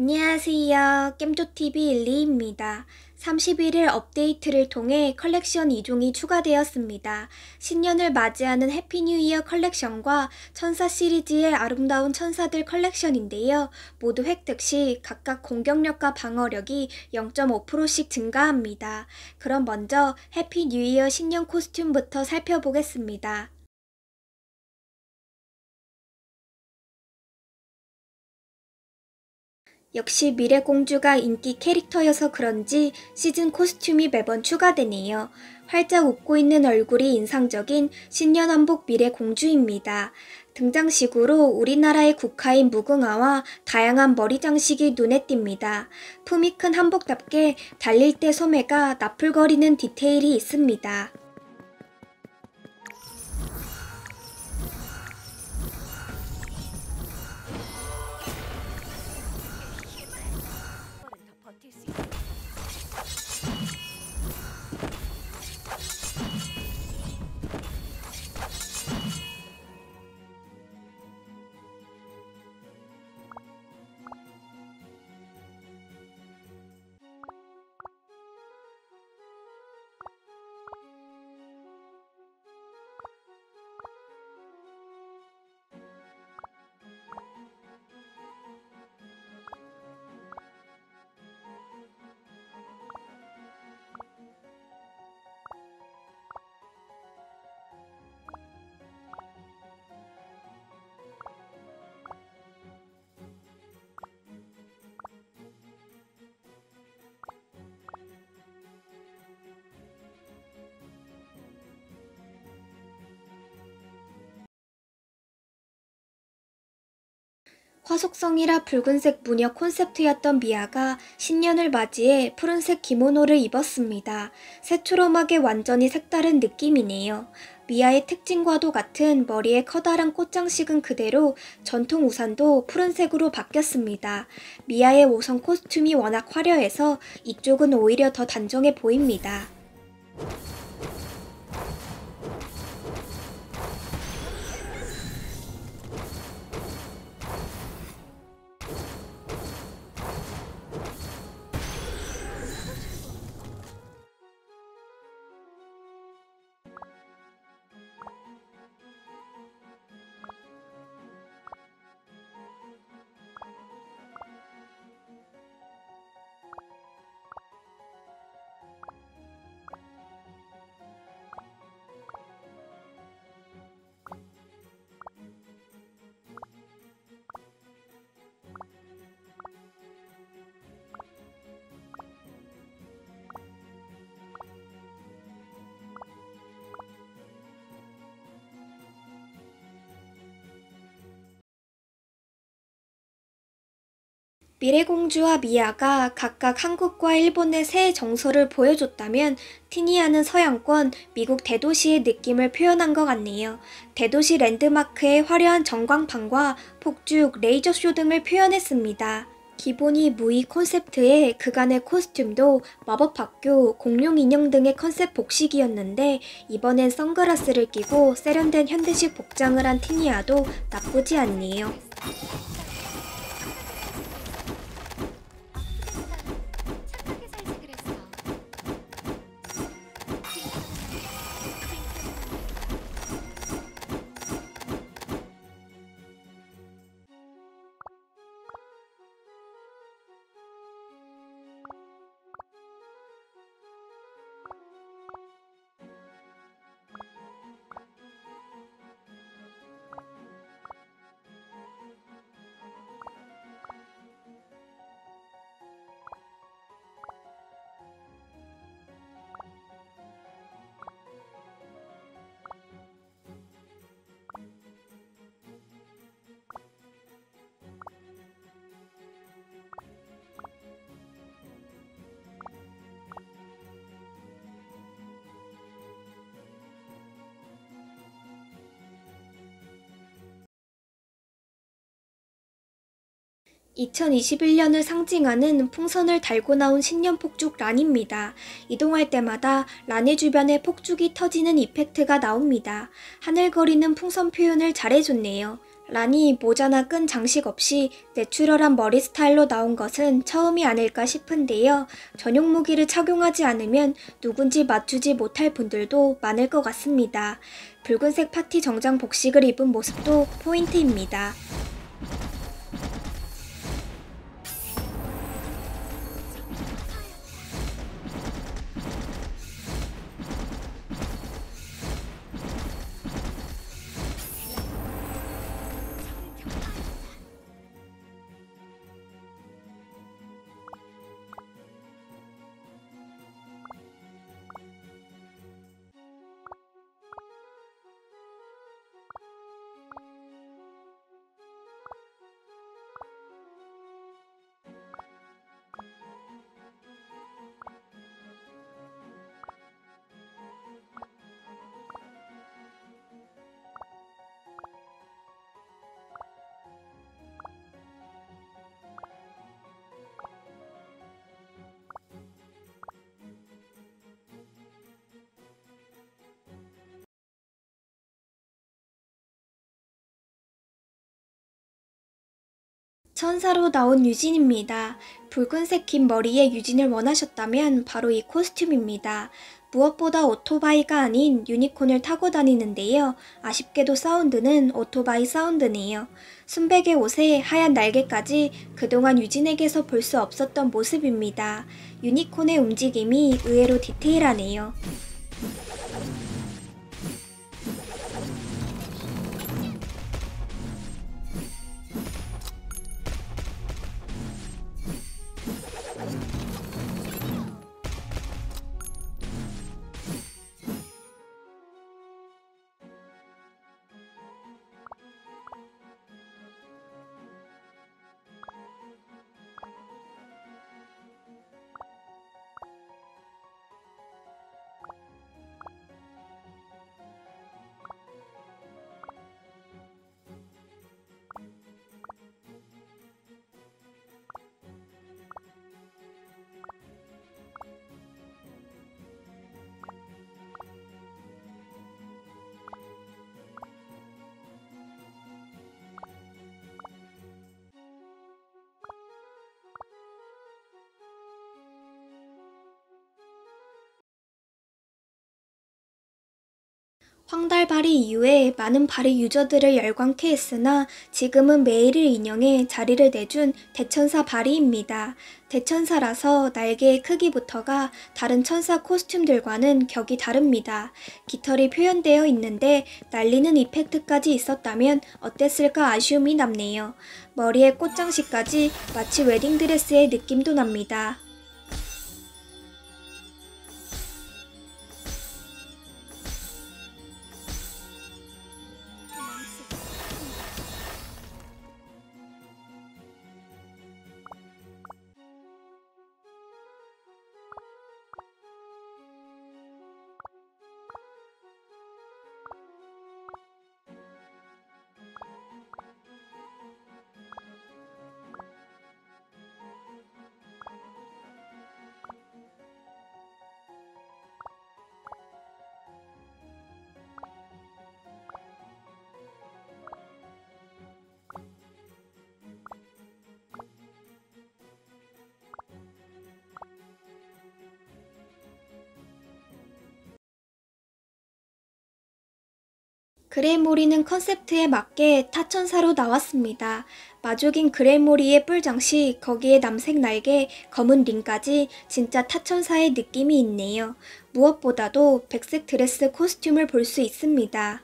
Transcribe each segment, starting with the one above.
안녕하세요. 겜조TV 일리입니다. 31일 업데이트를 통해 컬렉션 2종이 추가되었습니다. 신년을 맞이하는 해피 뉴 이어 컬렉션과 천사 시리즈의 아름다운 천사들 컬렉션인데요. 모두 획득 시 각각 공격력과 방어력이 0.5%씩 증가합니다. 그럼 먼저 해피 뉴 이어 신년 코스튬부터 살펴보겠습니다. 역시 미래공주가 인기 캐릭터여서 그런지 시즌 코스튬이 매번 추가되네요. 활짝 웃고 있는 얼굴이 인상적인 신년 한복 미래공주입니다. 등장식으로 우리나라의 국화인 무궁화와 다양한 머리 장식이 눈에 띕니다. 품이 큰 한복답게 달릴 때 소매가 나풀거리는 디테일이 있습니다. 화속성이라 붉은색 무녀 콘셉트였던 미아가 신년을 맞이해 푸른색 기모노를 입었습니다. 새초롬하게 완전히 색다른 느낌이네요. 미아의 특징과도 같은 머리에 커다란 꽃장식은 그대로 전통 우산도 푸른색으로 바뀌었습니다. 미아의 5성 코스튬이 워낙 화려해서 이쪽은 오히려 더 단정해 보입니다. 미래공주와 미아가 각각 한국과 일본의 새 정서를 보여줬다면 티니아는 서양권 미국 대도시의 느낌을 표현한 것 같네요. 대도시 랜드마크의 화려한 전광판과 폭죽, 레이저쇼 등을 표현했습니다. 기본이 무의 콘셉트의 그간의 코스튬도 마법학교, 공룡 인형 등의 컨셉 복식이었는데 이번엔 선글라스를 끼고 세련된 현대식 복장을 한 티니아도 나쁘지 않네요. (2021년을) 상징하는 풍선을 달고 나온 신년 폭죽 란입니다. 이동할 때마다 란의 주변에 폭죽이 터지는 이펙트가 나옵니다. 하늘거리는 풍선 표현을 잘해줬네요. 란이 모자나 끈 장식 없이 내추럴한 머리 스타일로 나온 것은 처음이 아닐까 싶은데요. 전용 무기를 착용하지 않으면 누군지 맞추지 못할 분들도 많을 것 같습니다. 붉은색 파티 정장 복식을 입은 모습도 포인트입니다. 천사로 나온 유진입니다. 붉은색 긴 머리에 유진을 원하셨다면 바로 이 코스튬입니다. 무엇보다 오토바이가 아닌 유니콘을 타고 다니는데요. 아쉽게도 사운드는 오토바이 사운드네요. 순백의 옷에 하얀 날개까지 그동안 유진에게서 볼 수 없었던 모습입니다. 유니콘의 움직임이 의외로 디테일하네요. 황달 발휘 이후에 많은 발휘 유저들을 열광케 했으나 지금은 메이를 인용해 자리를 내준 대천사 발휘입니다. 대천사라서 날개의 크기부터가 다른 천사 코스튬들과는 격이 다릅니다. 깃털이 표현되어 있는데 날리는 이펙트까지 있었다면 어땠을까 아쉬움이 남네요. 머리에 꽃장식까지 마치 웨딩드레스의 느낌도 납니다. 그레모리는 컨셉트에 맞게 타천사로 나왔습니다. 마족인 그레모리의 뿔장식, 거기에 남색 날개, 검은 링까지 진짜 타천사의 느낌이 있네요. 무엇보다도 백색 드레스 코스튬을 볼 수 있습니다.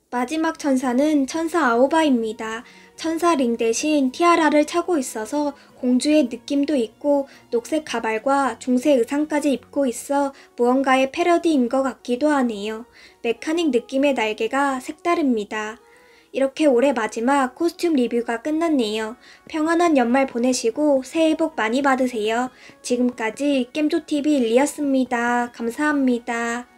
마지막 천사는 천사 아오바입니다. 천사 링 대신 티아라를 차고 있어서 공주의 느낌도 있고 녹색 가발과 중세 의상까지 입고 있어 무언가의 패러디인 것 같기도 하네요. 메카닉 느낌의 날개가 색다릅니다. 이렇게 올해 마지막 코스튬 리뷰가 끝났네요. 평안한 연말 보내시고 새해 복 많이 받으세요. 지금까지 겜조TV 일리였습니다. 감사합니다.